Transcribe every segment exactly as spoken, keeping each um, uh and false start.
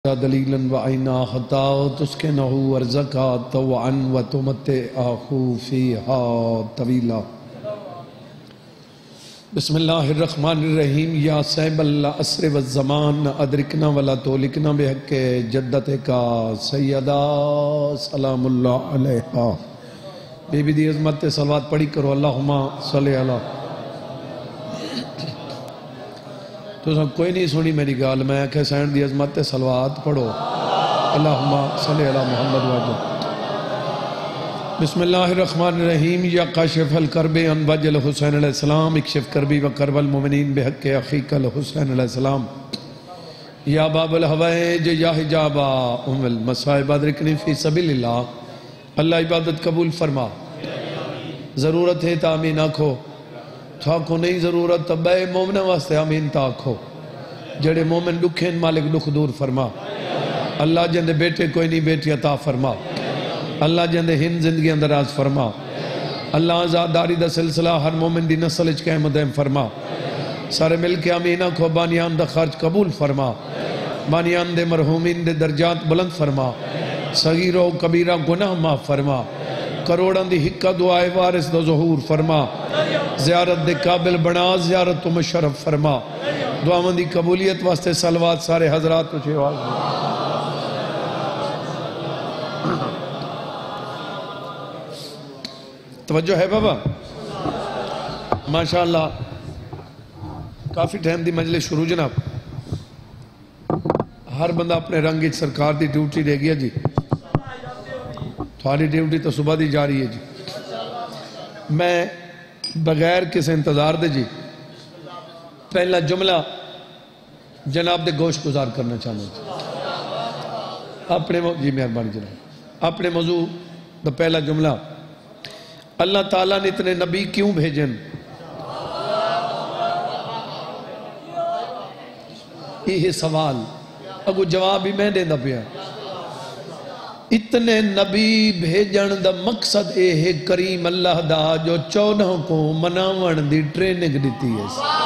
دلیلا وعینا خطا تسکنہ ورزقا طوعا وتمتعہ فیہا طویلا۔ بسم اللہ الرحمن الرحیم۔ یا صاحب العصر والزمان ادرکنا ولا تولکنا بحق جدت کا سیدہ سلام اللہ علیہا۔ بی بی دی عظمت صلوات پڑھی کرو، اللہم صلی اللہ۔ تو سب کوئی نہیں سنی میری گال، میں کہ سین دی عظمت صلوات پڑھو، اللہم صلی اللہ محمد وجہ۔ بسم اللہ الرحمن الرحیم۔ یا کاشف الکرب عن وجہ الحسین علیہ السلام اکشف کربی و کرب المومنین بحق اخیک الحسین علیہ السلام۔ یا باب الحوائج یا حجاب ام المصائب ادرکنی فی سبیل اللہ۔ اللہ عبادت قبول فرما۔ ضرورت ہے تا آمین آکھو، تھاکو نہیں ضرورت تب بے مومن واسطے آمین تاکھو۔ جڑے مومن دکھیں مالک دکھ دور فرما۔ اللہ جندے بیٹے کوئی نہیں بیٹی عطا فرما۔ اللہ جندے ہند زندگی اندراز فرما۔ اللہ آزاداری دا سلسلہ ہر مومن دی نسل اچ قائم دائم فرما۔ سارے مل کے آمین آکھو، بانیان دا خرچ قبول فرما۔ بانیان دے مرحومین دے درجات بلند فرما۔ صغیر و کبیرہ گناہ معاف فرما۔ کروڑاں دی حقہ دعائے وارث دا ظہور فرما۔ زیارت دے قابل بنا، زیارت تو مشرف فرما۔ دعاوں دی قبولیت واسطے صلوات سارے حضرات تجھے آواز دیں۔ توجہ ہے بابا؟ ماشاءاللہ کافی ٹائم دی مجلس شروع جناب۔ ہر بندہ اپنے رنگ سرکار دی ڈیوٹی دے گیا جی۔ تھوڑی ڈیوٹی تو صبح دی جا رہی ہے جی۔ میں بغیر کسی انتظار دے جی پہلا جملہ جناب دے گوش گزار کرنا چاہنا جی۔ اپنے جی مہربانی جناب، اپنے موضوع دا پہلا جملہ، اللہ تعالیٰ نے اتنے نبی کیوں بھیجن؟ یہ سوال اگو جواب ہی میں دینا پیا۔ اتنے نبی بھیجن دا مقصد اے ہے کریم اللہ دا جو چودہ کو مناون دی ٹریننگ دیتی ہے۔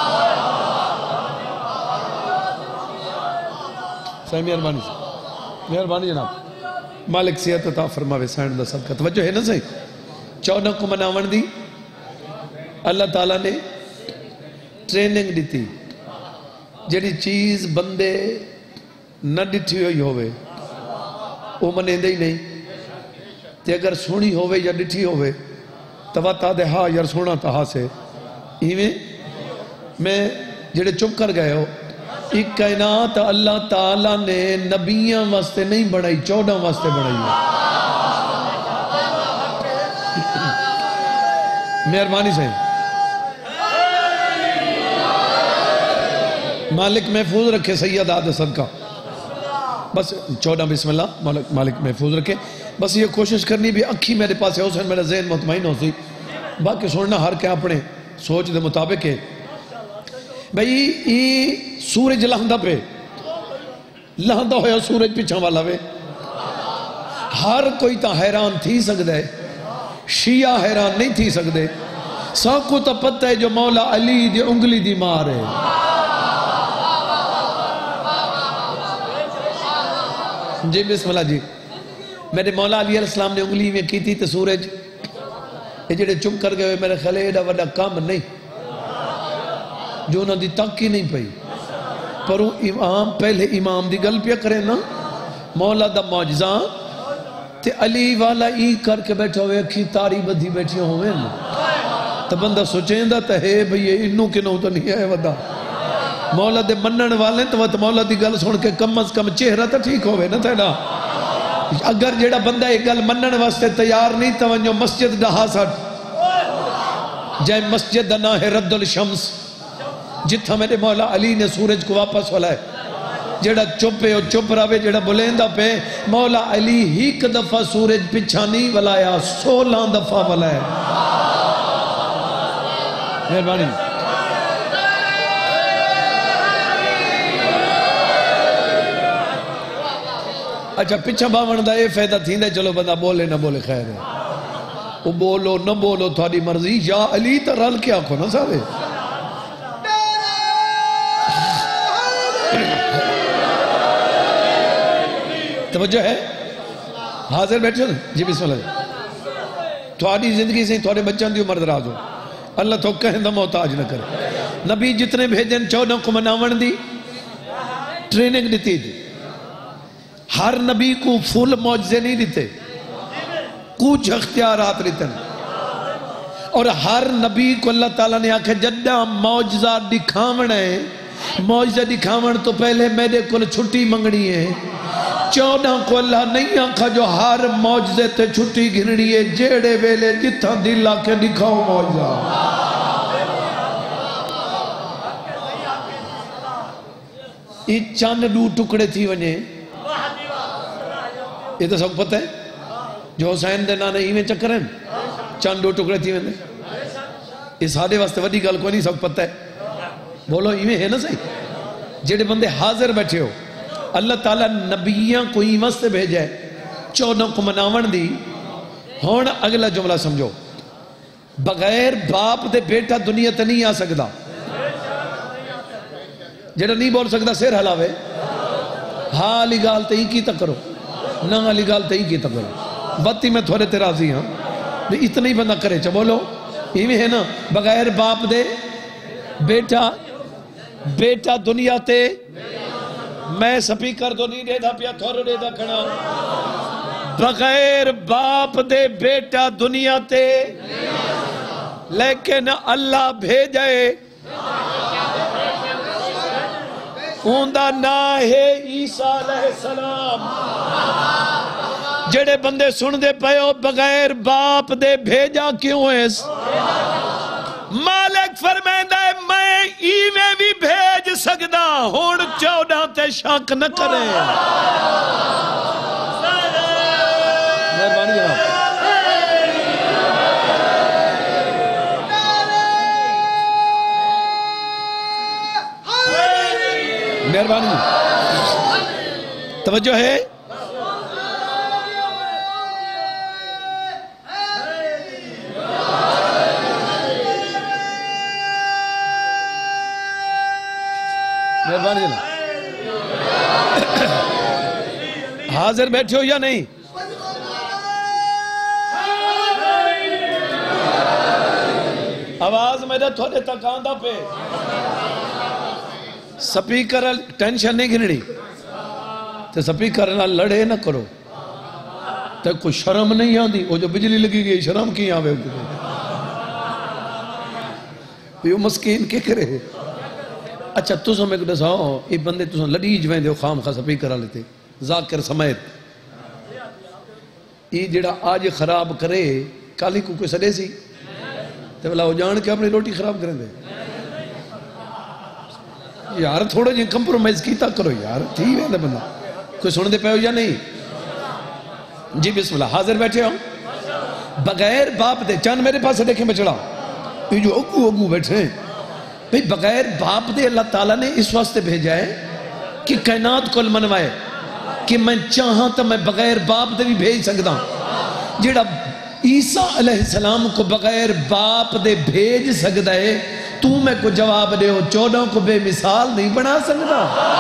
صحیح مہربانی سے مہربانی جناب، مالک صحت عطا فرماوے سائن دا صدقہ۔ توجہ ہے نا صحیح؟ چودہ کو مناون دی اللہ تعالیٰ نے ٹریننگ دیتی۔ جڑی چیز بندے نہ ڈٹھی ہوئی ہوئے وہ منے دے ہی نہیں، تے اگر سونی ہوئے یا ڈٹھی ہوئے تواتہ دے ہاں یا سونا تہا سے ہی میں جڑے چپ کر گئے ہو۔ ایک کائنات اللہ تعالیٰ نے نبیاں واسطے نہیں بڑھائی، چودہ واسطے بڑھائی ہے۔ مہربانی سے مالک محفوظ رکھے سید آدھ صدقہ۔ بس چودہ بسم اللہ مالک محفوظ رکھے۔ بس یہ کوشش کرنی بھی اکھی میرے پاس ہے، حسین میرا ذہن مطمئن ہو سی، باقی سننا ہر کے اپنے سوچ دے مطابق ہے۔ بھئی یہ سورج لہندہ پہ لہندہ ہویا سورج پیچھا والا وے، ہر کوئی تا حیران تھی سکتا ہے، شیعہ حیران نہیں تھی سکتے۔ سب کو تا پتہ ہے جو مولا علی دی انگلی دی مار ہے۔ جی بسم اللہ جی۔ میرے مولا علی علیہ السلام نے انگلی میں کی تھی تو سورج یہ جڑے چپ کر گئے میرے خیال ایڈا وڈا کام نہیں جو انہوں دی تک ہی نہیں پئی، پر وہ امام پہلے امام دی گل پیا کرے نا، مولا دا معجزہ تے علی والا ای کر کے بیٹھا ہوئے اکھی تاری بدھی بیٹھی ہوئے نا، تو بندہ سوچیں دا تا ہے بھئی انہوں کے نو تو نہیں ہے ودا مولا دے منن والے تو وہ مولا دی گل سن کے کم از کم چہرہ تا ٹھیک ہوئے نا تیڑا۔ اگر جیڑا بندہ ایک گل منن واسطے تیار نہیں تو مسجد ڈہا سٹ جائے مسجد نہ ہے رد الشمس، جتھا میرے مولا علی نے سورج کو واپس والائے۔ جیڑا چپے اور چپ راوے جیڑا بلیندہ پہ مولا علی ہیک دفعہ سورج پچھا نہیں ولایا، سولہ دفعہ والائے۔ مہربانی اچھا پچھا باون دا اے فیدہ تھی دے، چلو بندہ بولے نہ بولے خیر ہے، وہ بولو نہ بولو تھوڑی مرضی، یا علی تا رل کیا کھو نا سارے۔ توجہ ہے؟ حاضر بیٹھے ہو جی بسم اللہ. تھوڑی زندگی سے تھوڑے بچوں دی عمر دراز ہو, اللہ تو کہیں دا محتاج نہ کرے. نبی جتنے بھیجن چودہ کو مناون دی ٹریننگ دیتی دی. ہر نبی کو فل معجزے نہیں دیتے, کچھ اختیارات دیتے ہیں. اور ہر نبی کو اللہ تعالیٰ نے آکھا جدہ معجزہ دکھاون ہے, معجزہ دکھاون تو پہلے میرے کو چھٹی منگنی ہے. چودہ کو اللہ نہیں آکھا جو ہر معجزے تے چھٹی گھنڑی ہے, جیڑے ویلے جتھا دل آکے دکھاؤ معجزہ. یہ چاند دو ٹکڑے تھی ونے, یہ تو سب پتہ ہے جو حسین دے نانے ایویں چکر ہیں چاند دو ٹکڑے تھی ونے. اس سادے واسطے وڈی گل کوئی نہیں, سب پتہ ہے. بولو ایویں ہے نا صحیح. جڑے بندے حاضر بیٹھے ہو, اللہ تعالیٰ نبیاں کو ایویں سے بھیجا ہے چودہ کو مناون دی. ہون اگلا جملہ سمجھو, بغیر باپ دے بیٹا دنیا تے نہیں آ سکدا. جڑا نہیں بول سکدا سر ہلاوے, ہاں علی گال تے ہی کی تکرو, نہ علی گال تے ہی کی تکرو. باتی میں تھوڑے تے راضی ہاں, اتنا ہی بندہ کرے. چا بولو ایویں ہے نا, بغیر باپ دے بیٹا بیٹا دنیا تے. میں سپیکر تو نہیں دے دا پیا, تھوڑے دے دا کھڑا. بغیر باپ دے بیٹا دنیا تے, لیکن اللہ بھیجے اوندا نا ہے عیسیٰ علیہ السلام. جڑے بندے سن دے پئے ہو بغیر باپ دے بھیجا کیوں ہے؟ مالک فرمائندہ ہے میں ایویں بھی بھیج سکدا, ہون چودہ تے شک نہ کرے. مہربانی جناب. مہربانی توجہ ہے. مہربانی جناب. حاضر بیٹھے ہو یا نہیں؟ آواز میرا تھوڑے تک آندہ پہ. سپیکر ٹینشن نہیں گھنڑی تو سپیکر نہ لڑے نہ کرو. تو کوئی شرم نہیں آندی, وہ جو بجلی لگی گئی شرم کی آوے یہ مسکین کے کرے. اچھا تُسوں میں کدھا ساؤ یہ بندے تُسوں لڑی جوائیں دے خام خاص سپیکر آ لیتے ذاکر سمیت. یہ جڑا آج خراب کرے کالی کو کوئی سڑے سی تو بلا وہ جان کے اپنی روٹی خراب کریں دے. یار تھوڑا جی کمپرومائز کیتا کرو یار, ٹھیک ہے بندہ. کوئی سن دے پہ ہو یا نہیں؟ جی بسم اللہ. حاضر بیٹھے ہو بغیر باپ دے. چاند میرے پاس دیکھیں بچڑا, یہ جو اگو اگو بیٹھے ہیں بھئی بغیر باپ دے اللہ تعالیٰ نے اس واسطے بھیجا ہے کہ کائنات کو منوائے کہ میں چاہاں تو میں بغیر باپ دے بھی بھیج سکتا. جڑا عیسیٰ علیہ السلام کو بغیر باپ دے بھیج سکتا ہے, تو میں کو جواب دے ہو چودہ کو بے مثال نہیں بنا سکتا.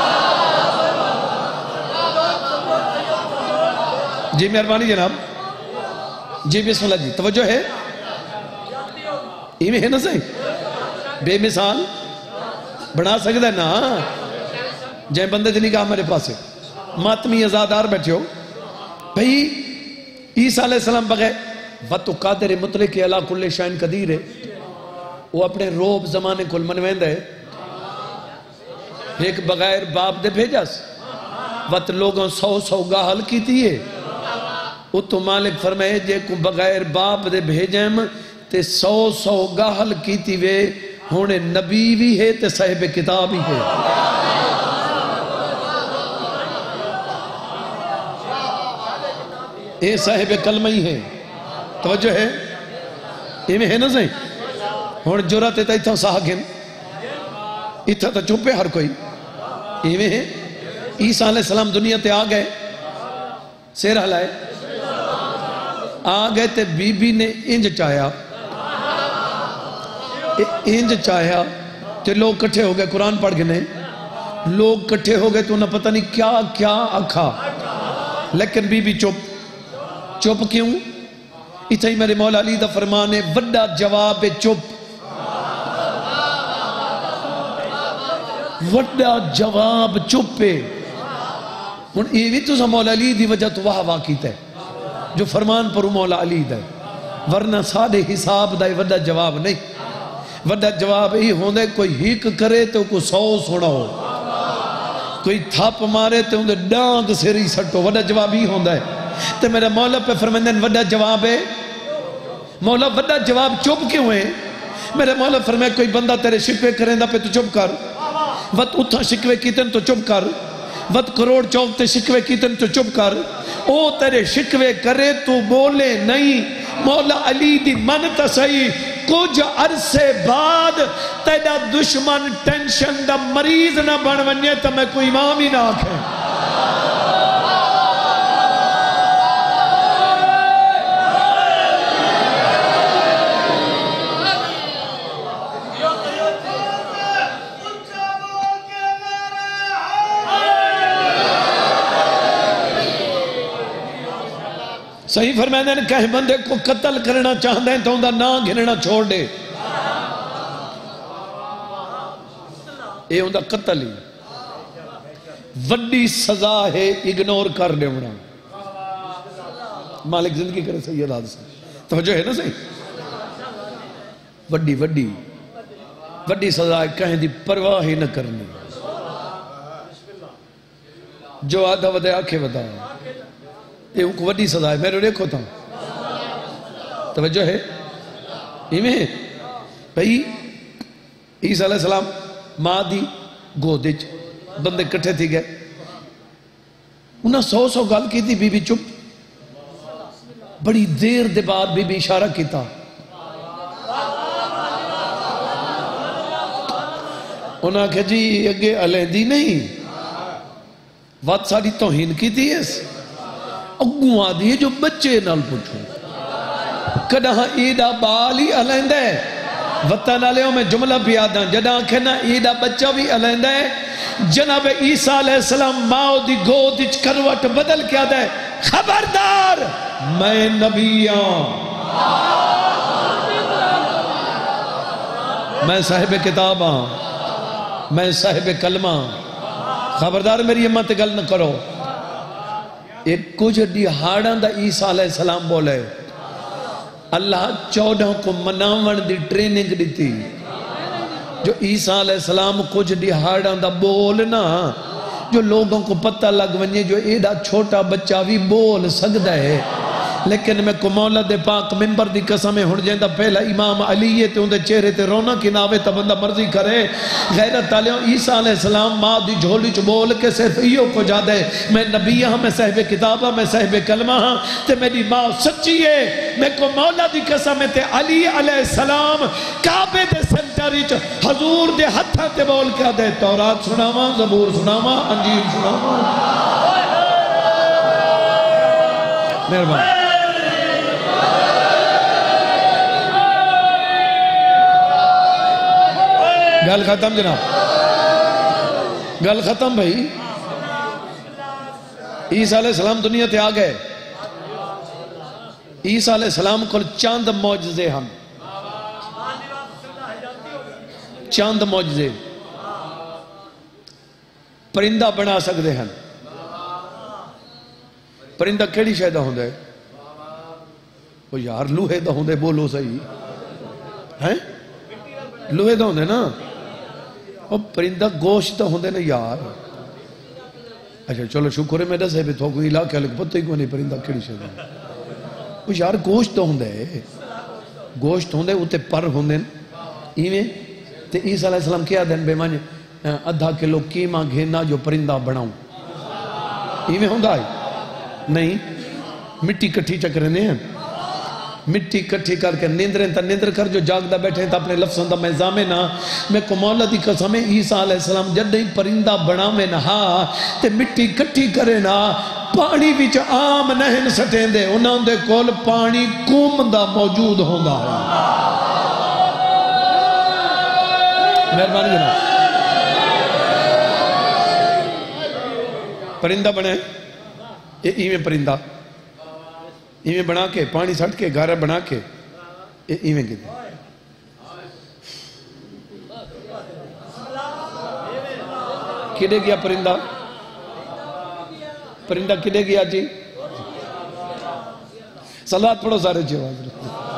جی مہربانی جناب. جی بسم اللہ. جی توجہ ہے, ایویں ہے نا صحیح. بے مثال بنا سکتا ہے نا. جائیں بندے دلی کہا میرے پاس ہے ماتمی ازادار بیٹھے ہو بھئی عیسیٰ علیہ السلام بغیر وَتُ قادر مطلق علا کل شائن قدیر ہے. وہ اپنے روب زمانے کل منویند ہے, ایک بغیر باپ دے بھیجا وقت لوگوں سو سو گاہل کی تھی ہے. وہ تو مالک فرمائے جے کو بغیر باپ دے بھیجیں تے سو سو گاہل کی تھی وے ہونے نبی بھی ہے تے صاحب کتاب ہی ہے. اے صاحب کلمہ ہی ہے. توجہ ہے, یہ میں ہے نا صحیح. ہون جرات تا اتھا ساہگن اتھا تا چوپے ہر کوئی. یہ میں ہے عیسیٰ علیہ السلام دنیا تے آ گئے, سیر ہلائے آ گئے تے بی بی نے انج چاہیا انج چاہیا تے لوگ کٹھے ہو گئے قرآن پڑھ گنے. لوگ کٹھے ہو گئے تو انہیں پتہ نہیں کیا کیا اکھا. لیکن بی بی چپ چپ کیوں؟ اتھا ہی میرے مولا علی دا فرمان ہے وڈا جواب چپ وڈا جواب چپ ہے. ہن یہ بھی تو سا مولا علی دی وجہ تو واہ واہ کیتا ہے جو فرمان پر مولا علی دا ہے ورنہ ساڑھے حساب دا وڈا جواب نہیں. وڈا جواب ہی ہوندے کوئی ہیک کرے تو کوئی سو سونا ہو کوئی تھاپ مارے تو اندھے ڈانگ سری سٹو وڈا جواب ہی ہوندہ ہے. تو میرا مولا پہ فرمائندے وڈا جواب ہے مولا وڈا جواب چپ کیوں ہے؟ میرے مولا فرمائے کوئی بندہ تیرے شکوے کریں دا پہ تو چپ کر وقت اتھا شکوے کیتن تو چپ کر وقت کروڑ چوک تے شکوے کیتن تو چپ کر او تیرے شکوے کرے تو بولے نہیں. مولا علی دی منتا صحیح کچھ عرصے بعد تیرا دشمن ٹینشن دا مریض نہ بن ونجے تو میں کوئی امام ہی نہ آکھیں. صحیح فرمائے ہیں کہ بندے کو قتل کرنا چاہتے ہیں تو اندھا نہ گھننا چھوڑ دے یہ اندھا قتل ہی وڈی سزا ہے اگنور کر دے ہونا. مالک زندگی کرے سید حادثہ توجہ ہے نا صحیح وڈی وڈی وڈی سزا ہے کہیں دی پرواہ ہی نہ کرنی جو آدھا ودے آنکھیں ودا یہ ان کو وڈی سزا ہے میرے دیکھو تھا توجہ ہے ایمیں بھئی عیسیٰ علیہ السلام ماں دی گودج بندے کٹھے تھی گئے انہاں سو سو گال کی تھی بی بی چپ بڑی دیر دے بعد بی بی اشارہ کیتا انہاں کہ جی اگے علیندی نہیں وات ساری توہین کی تھی اس اگوں آدھی ہے جو بچے نال پوچھو کدہاں ایڈا بالی علیندہ ہے وطن علیہوں میں جملہ بھی آدھا جدہاں کہنا ایڈا بچہ بھی علیندہ ہے. جناب عیسیٰ علیہ السلام ماؤ دی گود اچ کروٹ بدل کیا دے خبردار میں نبیاں میں صاحب کتاباں میں صاحب کلمہ خبردار میری امت گل نہ کرو. ایک کچھ دیہاڑاں دا عیسیٰ علیہ السلام بولے اللہ چودہ کو مناون دی ٹریننگ دیتی جو عیسیٰ علیہ السلام کچھ دیہاڑاں دا بولنا جو لوگوں کو پتہ لگ ونجے جو ایڈا چھوٹا بچہ بھی بول سکتا ہے لیکن میں کو مولا دے پاک منبر دی قسمیں ہن جیندہ پہلا امام علیہ تے اندے چہرے تے رونا کی ناوے تا بندہ مرضی کرے غیرت علیہ عیسیٰ علیہ السلام ماں دی جھولی چ بول کے صرف ایو کو جا دے میں نبی ہاں میں صاحب کتابہ میں صاحب کلمہ ہاں تے میری ماں سچی ہے. میں کو مولا دی قسمیں تے علی علیہ السلام کعبے دے سنٹری چ حضور دے ہتھاں تے بول کے دے تورات سناواں زبور سناواں انجیل سناواں مہربان گل ختم جناب گل ختم بھائی. عیسیٰ علیہ السلام دنیا تے آگئے عیسیٰ علیہ السلام کو چاند معجزے ہم چاند معجزے پرندہ بنا سکتے ہیں. پرندہ کیڑی شاید ہوں دے وہ یار لوہے دا ہوں دے بولو صحیح ہیں لوہے دا ہوں دے نا اور پرندہ گوشت ہوں دے نا یار. اچھا چلو شکر ہے میرا صاحب تو کوئی علاقہ لگ پتہ ہی کوئی نہیں پرندہ کیڑی شاید ہے وہ یار گوشت ہوں دے گوشت ہوں دے اتے پر ہوں دے ایویں تے عیسیٰ علیہ السلام کیا دیں بے معنی ادھا کلو کیمہ گھینا جو پرندہ بناؤں ایویں ہوں دائی نہیں مٹی کٹھی چکرنے ہیں مٹی کٹھی کر کے نیندریں تا نیندر کر جو جاگ دا بیٹھیں تا اپنے لفظوں دا میں زامنہ میں کو مولا دی قسمیں عیسیٰ علیہ السلام جد ہی پرندہ بنا میں نہا تے مٹی کٹھی کرے نا پانی بیچ عام نہن سٹیں دے انہوں دے کول پانی کوم دا موجود ہوں گا مہربانی جناب پرندہ بنے یہ ایویں پرندہ ایویں بنا کے پانی سٹ کے گھر بنا کے یہ ایویں کی کدے گیا پرندہ پرندہ کدے گیا جی صلوات پڑھو سارے جواز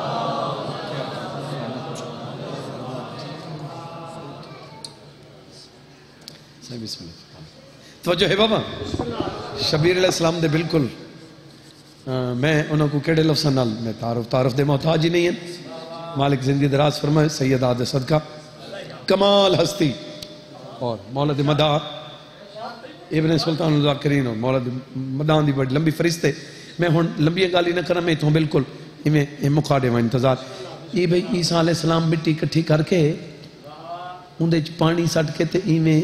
بسم اللہ توجہ ہے بابا شبیر علیہ السلام دے بالکل میں انہوں کو کیڑے لفظ نال میں تعارف تعارف دے محتاج ہی نہیں ہے مالک زندگی دراز فرمائے سید آدھے صدقہ کمال ہستی اور مولا دے مدہ ابن سلطان الذاکرین اور مولا دے مدہ دی بڑی لمبی فرشتے میں ہون لمبی گالی نہ کرنا میں تو بالکل یہ مقاڑے میں انتظار یہ بھئی عیسیٰ علیہ السلام مٹی کٹھی کر کے اندھے پانی سٹ کے تے ایویں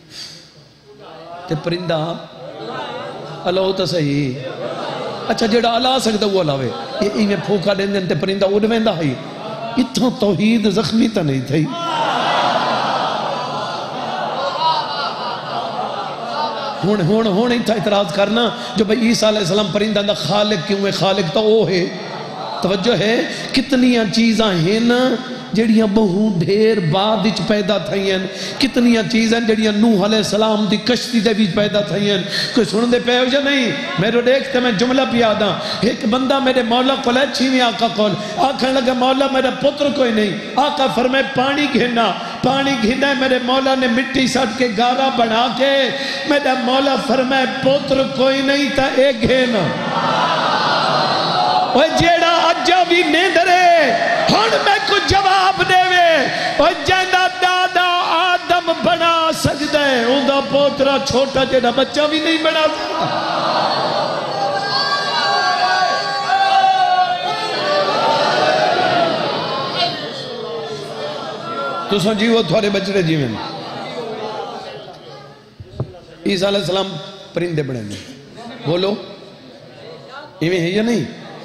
تے پرندہ اللہ تا صحیح اچھا جڑا اللہ سکتا وہ علاوے یہ ایویں پھوکا دیں دیں تے پرندہ اڑ ویندا ہے اتنا توحید زخمی تا نہیں تھی ہون ہون ہون اتنا اعتراض کرنا جو بھئی عیسیٰ علیہ السلام پرندہ دا خالق کیوں ہے خالق تو وہ ہے توجہ ہے کتنیاں چیزاں ہیں نا جڑیاں بہو ڈھیر بعد اچ پیدا تھائیں کتنیاں چیزیں جڑیاں نوح علیہ السلام دی کشتی دے بھی پیدا تھائیں کوئی سن دے پہ ہو جا نہیں میرے دیکھتے میں جملہ پیادا ایک بندہ میرے مولا کو لے چھویں آقا کول آکھن لگا مولا میرا پتر کوئی نہیں آقا فرمائے پانی گھنا پانی گھنا میرے مولا نے مٹی سٹ کے گارا بنا کے میرا مولا فرمائے پتر کوئی نہیں تا ایک گھنا وہ جیڑا اجا بھی نیندرے ہن میں کچھ جواب دے وے وہ جیندہ دادا آدم بنا سکتا ہے اندھا پوترا چھوٹا جیڑا بچہ بھی نہیں بنا سکتا تو سن جیو تھوڑے بچڑے جیویں عیسیٰ علیہ السلام پرندے بڑھیں گے بولو ایویں ہے یا نہیں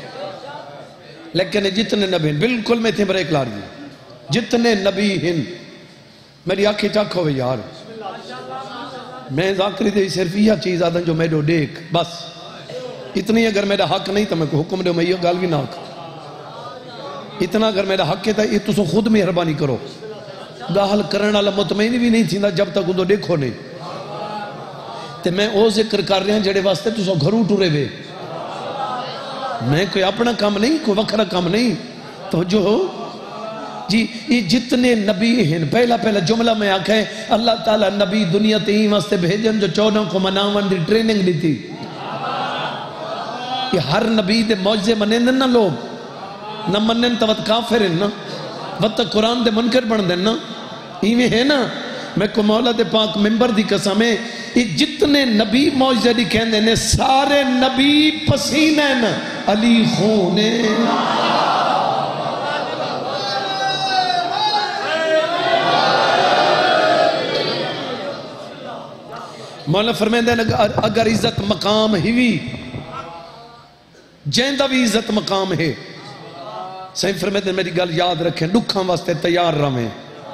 لیکن جتنے نبی ہیں بالکل میں تھے بریک لار دی جتنے نبی ہیں میری آنکھیں ٹک ہوئے یار میں ذاکری دے صرف یہ چیز آدھا جو میں دو دیکھ بس اتنی اگر میرا حق نہیں تو میں کو حکم دے میں یہ گال بھی نہ آکھ اتنا اگر میرا حق ہے تو یہ تو خود مہربانی کرو گال کرنا اللہ مطمئن بھی نہیں تھی جب تک وہ دیکھو نہیں تو میں او ذکر کر رہے ہیں جڑے واسطے تو سو گھروں ٹورے بے میں کوئی اپنا کام نہیں کوئی وکھرا کام نہیں تو جو جی یہ جتنے نبی ہیں پہلا پہلا جملہ میں آکھا ہے اللہ تعالیٰ نبی دنیا تین واسطے بھیجن جو چودہ کو مناون دی ٹریننگ دی تھی یہ ہر نبی دے معجزے منین دن نا لوگ نہ منین تو وقت کافر ہیں نا وقت قرآن دے منکر بن دن نا ایویں ہے نا میں کو مولا دے پاک ممبر دی قسم ہے یہ جتنے نبی معجزے دی کہندے نے سارے نبی پسینے نا علی خونے مولا فرمائیں دیں اگر عزت مقام ہی جیندہ بھی عزت مقام ہے صحیح فرمائیں دیں میری گل یاد رکھیں دکھاں واسطے تیار رہے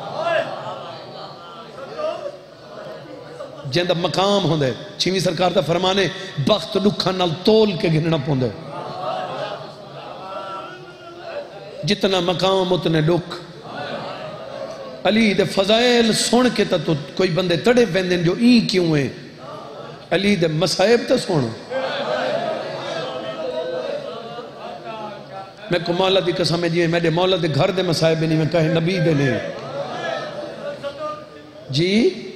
جیندہ مقام ہوں دے چھویں سرکار دا فرمانے بخت دکھاں نال تول کے گھننا پون دے جتنا مقام اتنے دکھ علی دے فضائل سن کے تا تو کوئی بندے تڑے پہندیں جو این کیوں ہیں علی دے مسائب تا سن میں کو مولا دی قسم ہے جی میرے مولا دے گھر دے مسائب نہیں میں کہے نبی دے نہیں جی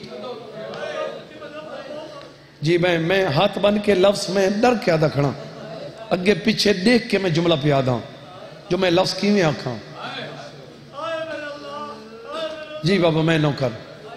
جی میں میں ہاتھ بن کے لفظ میں ڈر کے آدھا کھڑا اگے پیچھے دیکھ کے میں جملہ پہ آدھا جو میں لفظ کی میں آکھاں جی بابا میں نوکر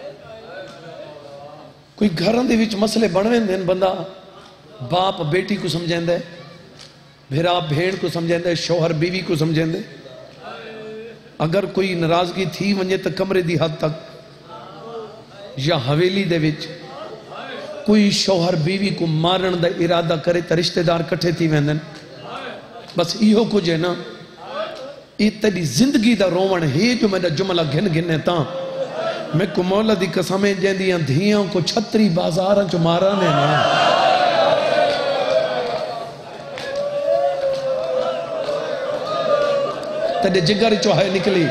کوئی گھران دے وچ مسئلے بڑھویں دیں بندہ باپ بیٹی کو سمجھیں دے بھیرا بھیڑ کو سمجھیں دے شوہر بیوی کو سمجھیں دے اگر کوئی ناراضگی تھی ونجے تک کمرے دی حد تک یا حویلی دے وچ کوئی شوہر بیوی کو مارن دا ارادہ کرے تا رشتہ دار کٹھے تھی ویندن بس ایہو کچھ ہے نا یہ تیری زندگی دا رومن ہے جو میں دا جملہ گھن گھنے تا میں کو مولا دی قسمیں جیندیاں دھیاں کو چھتری بازاراں چو مارانے نا تیرے جگر چو ہے نکلی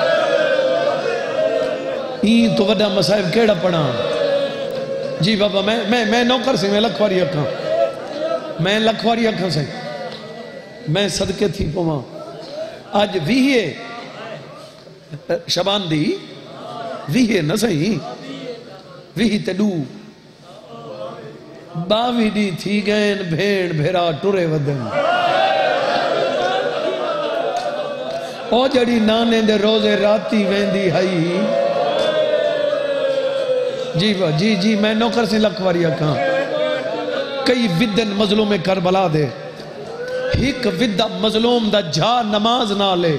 این تو وڈا مسائب کیڑا پڑھا جی بابا میں میں میں نوکر سے میں لکھواری اکھاں میں لکھواری اکھاں سے میں صدقے تھی پوما آج ویہے شبان دی ویہے نہ سہی ویہی تے ڈو باوی دی تھی گئن بھیڑ بھیرا ٹورے ودن او جڑی نانے دے روزے راتی ویندی ہائی جی با جی جی میں نوکر سے لکھواری اکھاں کئی ودن مظلوم کربلا دے ایک ودہ مظلوم دا جھا نماز نہ لے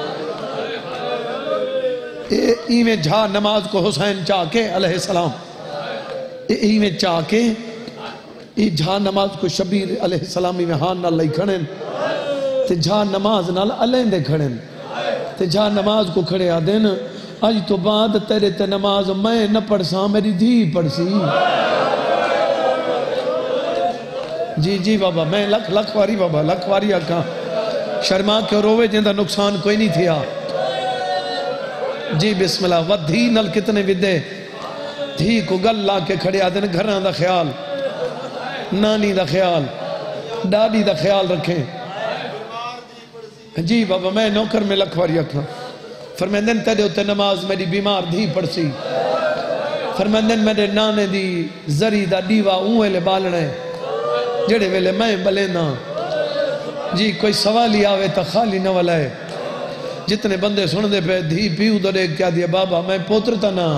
ایویں جھا نماز کو حسین چاہ کے علیہ السلام ایویں چاہ کے ای جھا نماز کو شبیر علیہ السلامی میں ہاں نہ لئی کھڑیں تے جھا نماز نہ علین دے کھڑیں تے جھا نماز کو کھڑے آ دین آج تو بعد تیرے تے نماز میں نہ پڑھ سا میری دھی پڑھ سی جی جی بابا میں لکھ لکھواری بابا لکھواری آکھاں شرما کے روے جندہ نقصان کوئی نہیں تھیا جی بسم اللہ و دھی نل کتنے ودے دھی کو گل لا کے کھڑے آدھے گھران دا خیال نانی دا خیال ڈاڈی دا خیال رکھیں جی بابا میں نوکر میں لکھواری اکھاں فرمیندن تیرے ہوتے نماز میری بیمار دھی پڑسی فرمیندن میرے نانے دی زری دا دیوا اوہے لے بالنے جڑے ویلے میں بلینا جی کوئی سوالی آوے تا خالی نہ والا ہے جتنے بندے سن دے پہ دھی پیو دو دے کیا دیا بابا میں پوترتا نا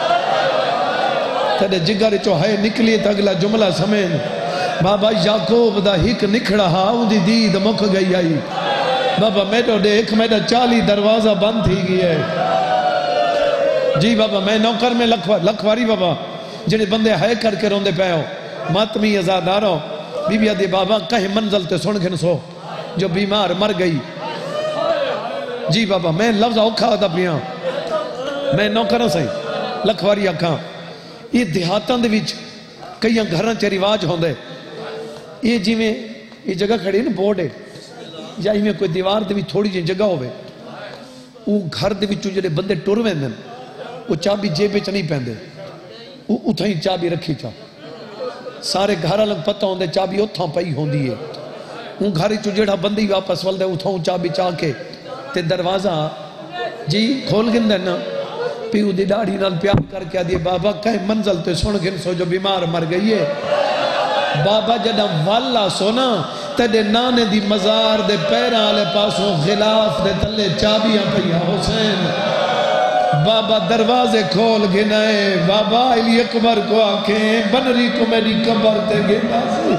تیرے جگر چو ہے نکلی تا اگلا جملہ سمین بابا یعقوب دا ہک نکھڑا ہا ان دی دید مک گئی آئی بابا میرے دیکھ میرا چالی دروازہ بند تھی گئی ہے جی بابا میں نوکر میں لکھواری بابا جنہیں بندے ہے کر کے روندے پہ ہو ماتمی ازادارو بی بی آدھی بابا کہیں منزل تے سن گھن سو جو بیمار مر گئی جی بابا میں لفظ اوکھا ہوتا پیاں میں نوکروں سے لکھواری اکھاں یہ دیہاتاں دے وچ کئی گھراں چے رواج ہوندے یہ جی میں یہ جگہ کھڑی ہے نا بورڈ ہے یا ہی میں کوئی دیوار دے وچ تھوڑی جی جگہ ہوئے وہ گھر دے وچ جڑے بندے ٹر ویندن وہ چابی جیب وچ نہیں پیندے وہ اتھائی چابی رکھی چا سارے گھر الگ پتہ ہوندے چابی اتھاں پئی ہوندی ہے وہ گھر وچ جڑا بندی واپس ولدے اتھاں چابی چا کے تے دروازہ جی کھول گندے نا پیو دی ڈاڑی نال پیار کر کے آدھے بابا کہیں منزل تے سن گن سو جو بیمار مر گئی ہے بابا جڑا والا سونا تیرے نانے دی مزار دے پیران آلے پاسوں غلاف دے تلے چابیاں پیا حسین بابا دروازے کھول گنائے بابا علی اکبر کو آنکھیں بنری کو میری قبر تے گنا سی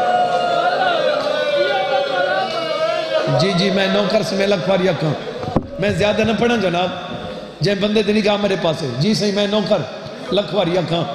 جی جی میں نوکر سے میں لکھواری اکھاں میں زیادہ نہ پڑھا جناب جائیں بندے دنی کہا میرے پاسے جی صحیح میں نوکر لکھواری اکھاں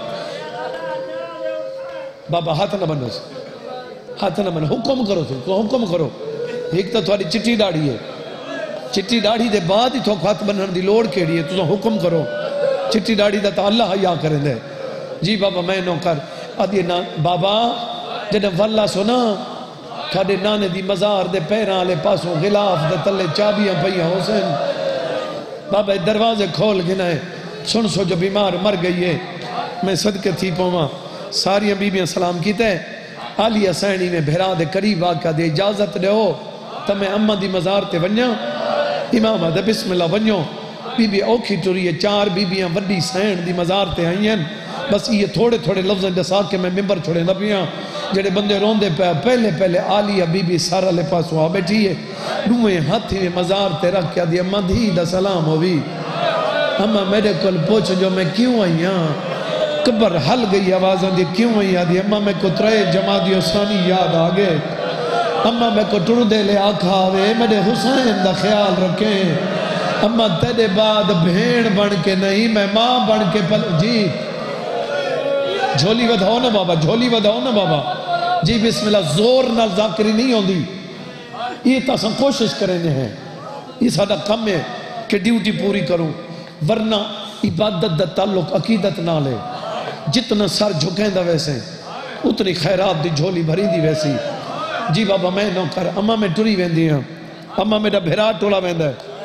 بابا ہاتھ نہ بنو سے ہاتھ نہ بنو حکم کرو سے تو حکم کرو ایک تو تھوڑی چٹی ڈاڑی ہے چٹی ڈاڑی دے بعد ہی تو ہاتھ بنن دی لوڑ کیڑی ہے تو حکم کرو چٹی ڈاڑی دا تا اللہ حیا کریں دے جی بابا میں نوکر آدھی نا بابا جنہیں واللہ سنا کھاڑے نانے دی مزار دے پیران لے پاسوں غلاف دے تلے چابیاں پئیاں حسین بابا دروازے کھول گنائے سن سو جو بیمار مر گئی ہے میں صدقے تھی پوما ساری بیبیاں سلام کیتے آلیہ سینی میں بھیرا دے قریب آکا دے اجازت دے ہو تا میں اممہ دی مزار تے ونیا امامہ دے بسم اللہ ونیو بی بی اوکھی ٹوری ہے چار بیبیاں وڈی سین دی مزار تے آئیں بس یہ تھوڑے تھوڑے لفظیں دسا کے میں ممبر چھوڑے نہ پیاں جڑے بندے روندے پہ پہلے پہلے آلیہ بی بی سارا لے پاسوں آ بیٹھی ہے دوئے ہاتھی میں مزار تے رکھ کیا دی اممہ دی دا سلام ہوئی اممہ میرے کل پوچھ جو میں کیوں آئی ہاں قبر حل گئی آوازاں دی کیوں آئی ہاں دی اممہ میں کو ترے جماعتی حسانی یاد آگے اممہ میں کو ٹر دے لے آکھا ہوئے میرے حسین دا خیال رکھیں اممہ تیرے بعد بھیڑ بن کے نہیں میں ماں بن کے پل جی جھولی ودھاؤ نا بابا جھولی ودھاؤ نا بابا جی بسم اللہ زور نہ ذاکری نہیں ہوندی یہ تاساں کوشش کریں ہیں یہ ساڑا کم ہے کہ ڈیوٹی پوری کروں ورنہ عبادت دا تعلق عقیدت نہ لے جتنا سر جھکیں دا ویسے اتنی خیرات دی جھولی بھری دی ویسی جی بابا میں نوکر اممہ میں ٹری ویندی ہاں اممہ میرا بھیرا ٹولا ویندہ ہے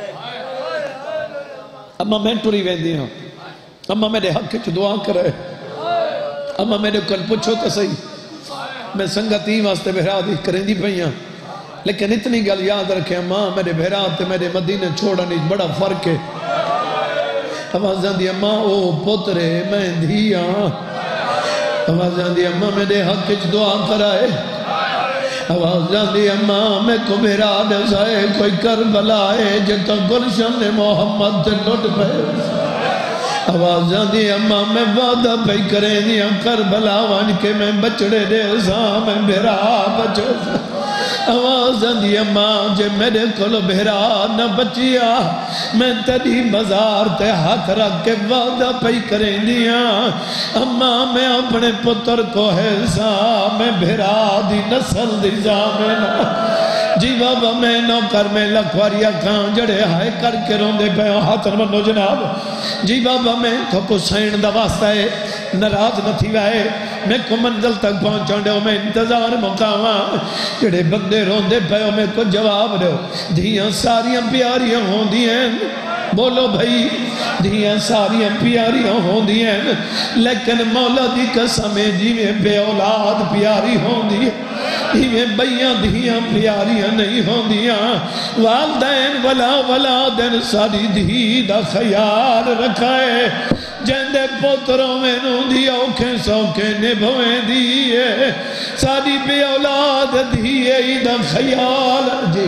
اما میں ٹری ویندی ہوں اما میرے حق چ دعا کرے اما میرے کل پوچھو تو صحیح میں سنگتی واسطے بہرا دی کریں دی پہیاں لیکن اتنی گل یاد رکھے اماں میرے بہرات تے میرے مدینے چھوڑنے بڑا فرق ہے آوازاں دی اماں او پترے میں دھیاں آوازاں دی اماں میرے حق وچ دعا کرائے آوازاں دی اماں میں کو بہرا دے سائے کوئی کربلا ہے جتا گلشن محمد تے لٹ پہ آوازاں دی اماں میں وعدہ پہ کریں دیا کربلا وان کے میں بچڑے دے ساں میں بہرا بچے ساں آوازاں دی اماں جے میرے کلو بہرا نہ بچیا میں تیری مزار تے ہاتھ رکھ کے وعدہ پہ کریں دیا اماں میں اپنے پتر کو ہے سا میں بہرا دی نسل دی زامنہ جی بابا میں نوکر میں لکھواریا کھان جڑے ہائے کر کے روندے پہ ہاتھ منو جناب جی بابا میں تو کو سین دا واسطہ ہے نراز نہ تھی وائے میں کو منزل تک پہنچان دے میں انتظار مقامہ جڑے بندے روندے پہ میں کو جواب دے دھیاں ساریاں پیاریاں ہوں دیئیں بولو بھائی دھیاں ساریاں پیاریاں ہوں دیئیں لیکن مولا دی قسمیں جیویں بے اولاد پیاری ہوں دیئیں ہمیں بیاں دھیاں پیاریاں نہیں ہوں دیاں والدین ولا ولادن ساری دھی دا خیال رکھائے جندے پوتروں میں نوں دی اوکھیں سوکھیں نبھویں دیئے ساری بے اولاد دھیئے دا خیال جی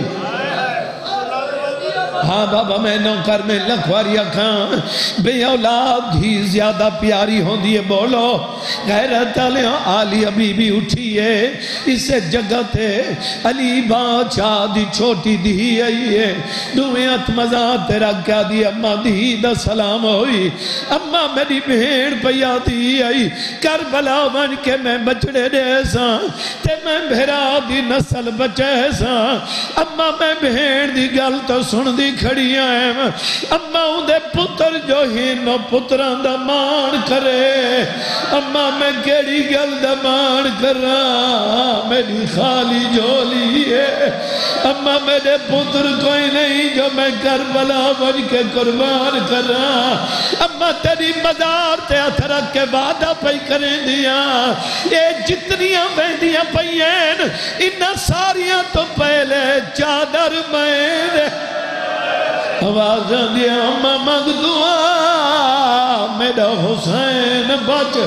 ہاں بابا میں نوکر میں لکھواریا کھان بے اولاد ہی زیادہ پیاری ہوں دیئے بولو غیرت علیہ آلی ابھی بھی اٹھیے اسے جگہ تے علی باچا دی چھوٹی دی آئیے دوئے اتمزہ تیرا کیا دی اممہ دی دا سلام ہوئی اممہ میری بھیڑ پیا دی آئی کربلا بن کے میں بچڑے دے ساں تے میں بھیرا دی نسل بچے ساں اممہ میں بھیڑ دی گل تو سن دی کھڑی آئیں اممہ ہوں دے پتر جو ہی نو پتران دا مان کرے اممہ میں کیڑی گل دا مان کر رہا میری خالی جولی ہے اممہ میرے پتر کوئی نہیں جو میں کربلا بن کے قربان کر رہا اممہ تیری مزار تے اتھرک کے وعدہ پہ کریں دیا یہ جتنیاں بیندیاں پہین انہا ساریاں تو پہلے چادر میں آوازاں دیا اممہ مانگ دعا میرا حسین بچ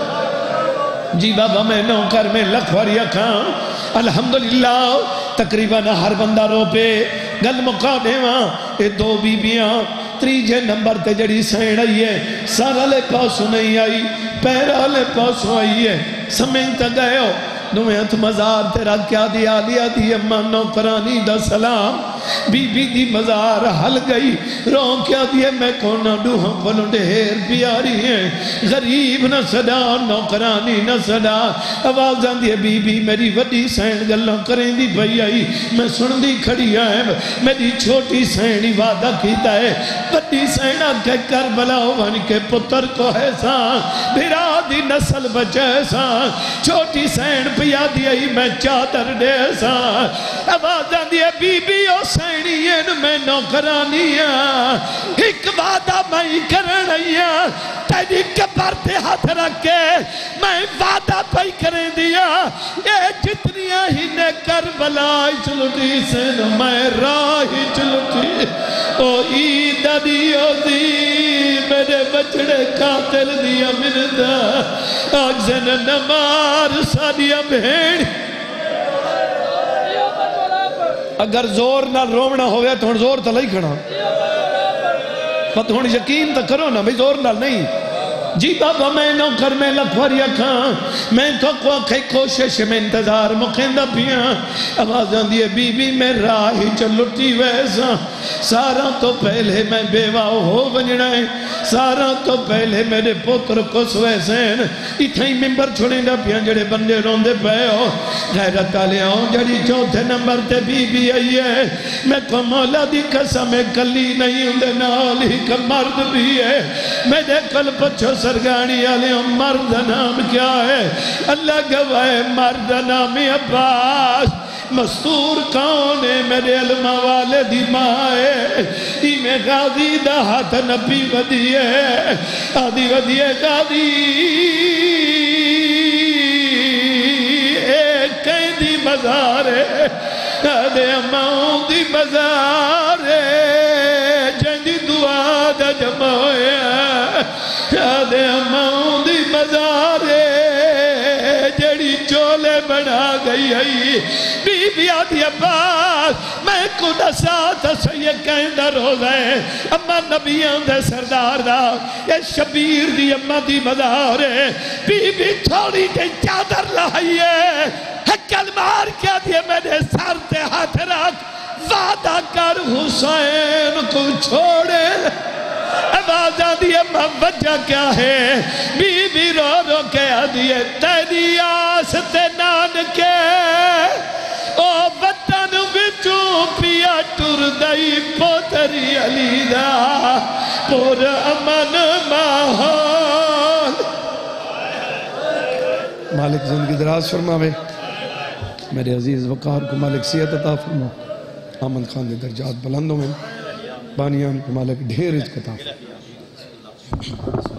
جی بابا میں نوکر میں لکھواری کھان الحمدللہ تقریباً ہر بندہ رو پہ گل مقا دیواں اے دو بی بیاں تریجے نمبر تے جڑی سین آئی ہے سارا لے پاسو نہیں آئی پیرا لے پاسو آئی ہے سمین تا گئے ہو نویں ہتھ مزار تیرا کیا دیا لیا دی اممہ نوکرانی دا سلام بی بی دی مزار حل گئی رون کیا دیئے میں کونا ڈوہاں پلوں ڈھیر پیاری ہیں غریب نہ صدا نوکرانی نہ صدا آوازاں دیئے بی بی میری وڈی سین گلوں کریں دی بھئی آئی میں سن دی کھڑی آئیں میری چھوٹی سینی وعدہ کیتا ہے وڈی سینہ کے کربلا ون کے پتر کو ہے ساں بھرا دی نسل بچے ساں چھوٹی سین پیا دیئی میں چادر دے ساں آوازاں دیئے بی بی او سینین میں نوکرانیاں ایک وعدہ میں کرنیاں تیری کبر تے ہاتھ رکھے میں وعدہ پہ کریں دیا یہ جتنیاں ہی نے کربلا چلٹی سے میں راہی چلٹی او عید دیو دی میرے بچڑے قاتل دیا مردہ آج زن نمار سادیا بھیڑ اگر زور نہ رومنا ہویا تو ہن زور تا لئی کھڑا پتہ ہن یقین تا کرو نا بھئی زور نہ نہیں جی بابا میں نوکر میں لکھواریا کھان میں تو کوئی کوشش میں انتظار مکھندہ پیاں آوازاں دیئے بی بی میں راہی چلٹی ویسا سارا تو پہلے میں بیوہ ہو بنجنائیں سارا تو پہلے میرے پتر کو سویسین اتھائی ممبر چھوڑیں دا پیاں جڑے بندے روندے پہ ہو غیرت آلیاں جڑی چوتھے نمبر تے بی بی آئی ہے میں کو مولا دی قسم کلی نہیں ہوں دے نالی کا مرد بھی ہے میرے کل پچھو سرگانی علیہ مرد نام کیا ہے اللہ گواہ مرد نام عباس مستور کون ہے میرے علماء والے دی ماں ہے ای میں غازی دا ہاتھ نبی ودی ہے آدھی ودی ہے غازی اے کہیں دی مزار ہے آدھے اماؤں دی مزار ہے جن دی دعا دا جمع ہویا آدھے اماؤں دی مزار ہے جڑی چولے بنا گئی ہے بی بی آدھی عباس میں کو نسات سید کہندہ روز ہے اما نبیان دے سردار دا یہ شبیر دی اما دی مدار ہے بی بی تھوڑی دے چادر لائیے حکل مار کیا دیئے میرے سر تے ہاتھ رکھ وعدہ کر حسین کو چھوڑے آوازہ دیئے وجہ کیا ہے بی بی رو رو کہہ دیئے تیری آس تے نان کے او وطن بچوں پیا ٹر دائی پوتری علی دا پور امن ماحول مالک زندگی دراز فرماوے میرے عزیز وقار کو مالک صحت عطا فرما آمد خان دے درجات بلندوں میں بانیان کو مالک ڈھیر عزت عطا فرما